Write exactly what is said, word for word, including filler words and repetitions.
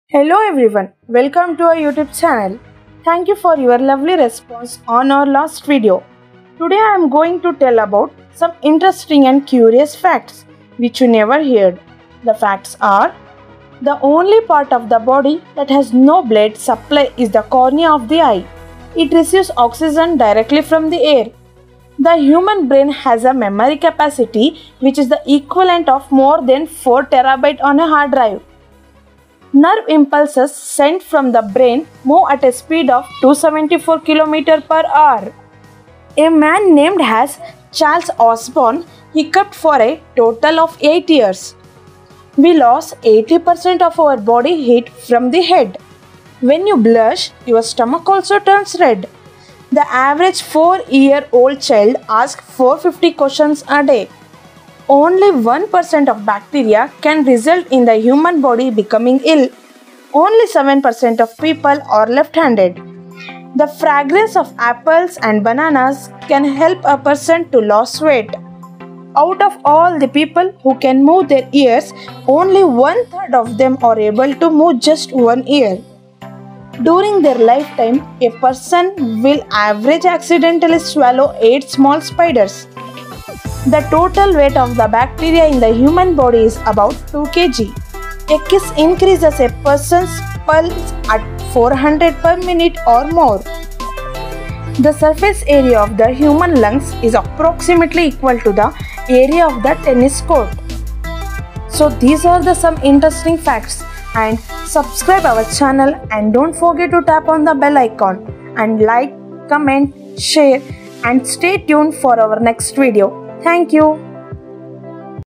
Hello everyone, welcome to our YouTube channel. Thank you for your lovely response on our last video. Today I am going to tell about some interesting and curious facts which you never heard. The facts are: the only part of the body that has no blood supply is the cornea of the eye. It receives oxygen directly from the air. The human brain has a memory capacity which is the equivalent of more than four terabytes on a hard drive. Nerve impulses sent from the brain move at a speed of two hundred seventy-four kilometers per hour. A man named as Charles Osborne hiccupped for a total of eight years. We lost eighty percent of our body heat from the head. When you blush, your stomach also turns red. The average four-year-old child asks four hundred fifty questions a day. Only one percent of bacteria can result in the human body becoming ill. Only seven percent of people are left-handed. The fragrance of apples and bananas can help a person to lose weight. Out of all the people who can move their ears, only one-third of them are able to move just one ear. During their lifetime, a person will average accidentally swallow eight small spiders. The total weight of the bacteria in the human body is about two kilograms. A kiss increases a person's pulse at four hundred per minute or more. The surface area of the human lungs is approximately equal to the area of the tennis court. So these are the some interesting facts, and subscribe our channel and don't forget to tap on the bell icon and like, comment, share and stay tuned for our next video. Thank you.